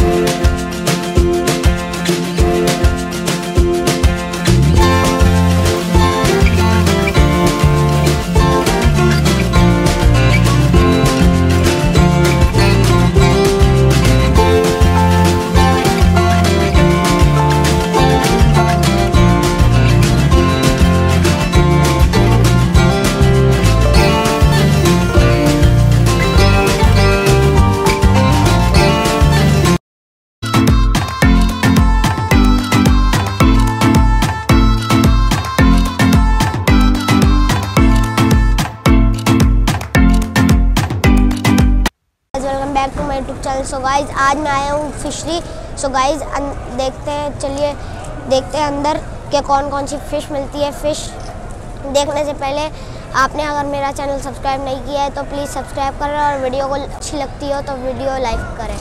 Back to my YouTube channel. So guys आज मैं आया हूँ फिशरी। सो गाइज देखते हैं, चलिए देखते हैं अंदर के कौन कौन सी फ़िश मिलती है। फ़िश देखने से पहले आपने अगर मेरा चैनल सब्सक्राइब नहीं किया है तो प्लीज़ सब्सक्राइब करें और वीडियो को अच्छी लगती हो तो वीडियो लाइक करें।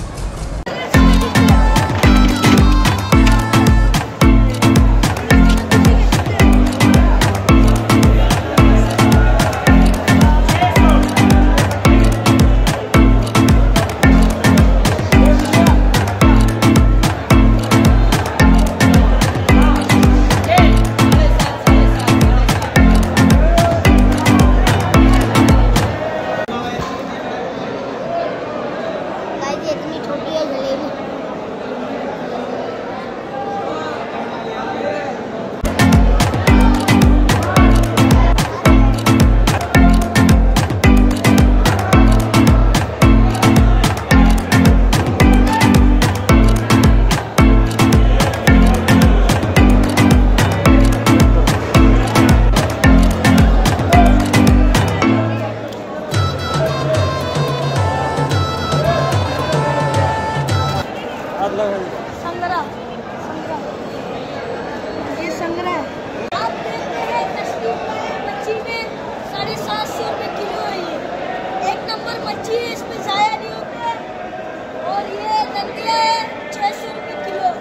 ये संग्रह आप देखते हैं मच्छी में 750 रुपये किलो है। ये एक नंबर मच्छी है, इसमें ज़ाया नहीं होता है। और ये दंदिया है 600 रुपये किलो।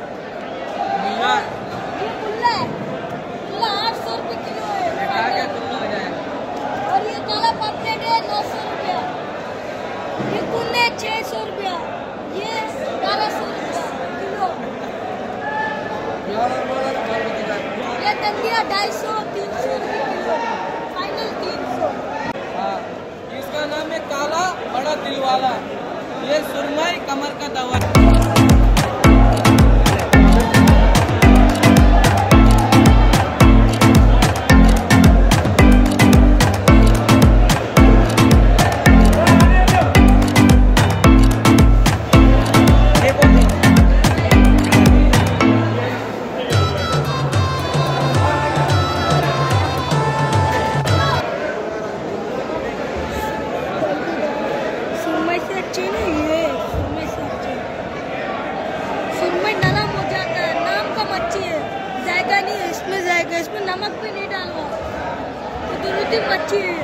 ये कुल्ला है, कुल्ला 800 रुपये किलो है। और ये काला पापलेट है 900 रुपया। ये कुल्ले 600 रुपया। ये 1200 रुपया किलो। ये दंदिया 250-300 रुपये किलो, फाइनल 300। इसका नाम है काला बड़ा दिल वाला। ये सुरमई कमर का दवा। इसमें नमक भी नहीं डालना, तो दुरुदी मच्छी है।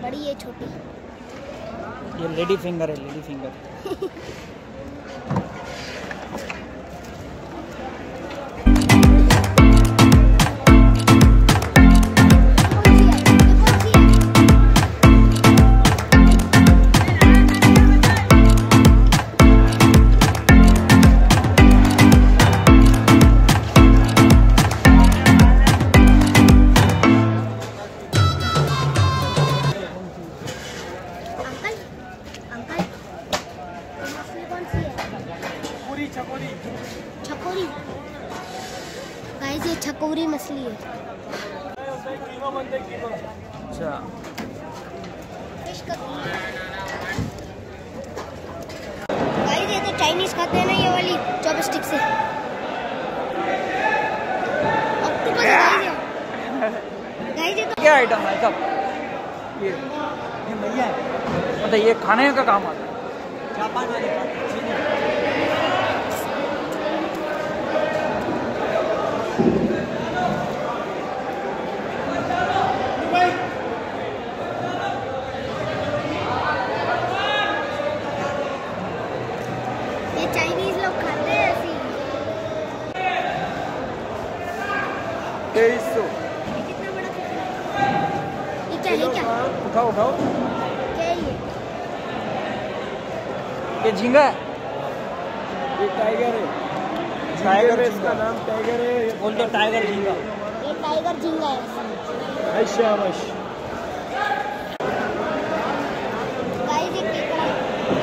बड़ी है छोटी? ये लेडी फिंगर है, लेडी फिंगर। छकोरी गाइस, ये छकोरी मछली है। अच्छा, फिश का गाइस, ये तो चाइनीज खाते हैं ना, ये वाली चॉपस्टिक से। ऑक्टोपस गाइस, ये तो क्या आइटम है सब? ये भैया है, मतलब ये खाने का काम आता है। जापान वाले चाइनीज लोग खाते हैं ऐसी। 2300। ये कितना बड़ा फिश है? ये क्या है? क्या उठाओ उठाओ। क्या है ये? ये झींगा है, ये टाइगर है। टाइगर है, इसका नाम टाइगर है। बोल दो टाइगर झींगा। ये टाइगर झींगा है। अच्छा बस। गाइस, ये केकड़ा है।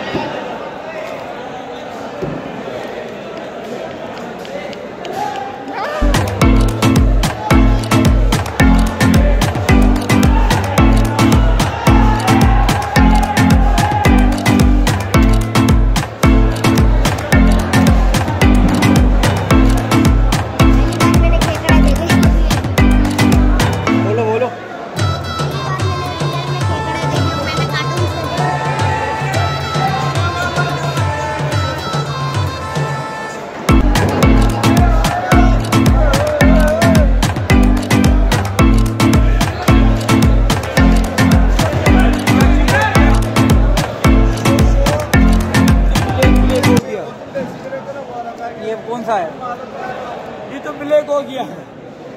ये कौन सा है? ये तो ब्लैक हो गया है।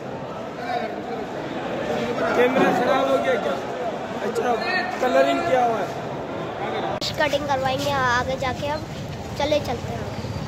कैमरा खराब हो गया क्या? अच्छा, कलरिंग किया हुआ है। कटिंग करवाएंगे आगे जाके। अब चलते हैं।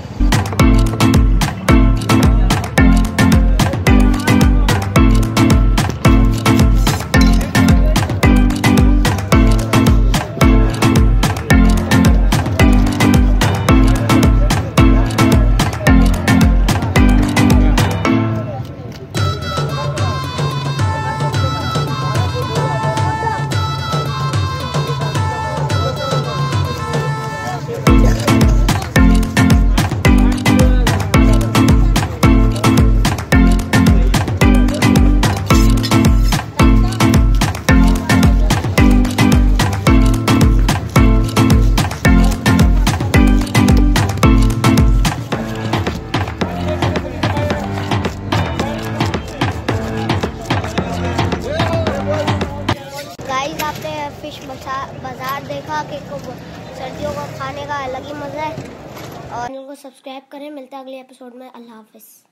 आपने फिश बाजार देखा कि सर्दियों को खाने का अलग ही मज़ा है। और इनको सब्सक्राइब करें। मिलते हैं अगले एपिसोड में। अल्लाह हाफिज़।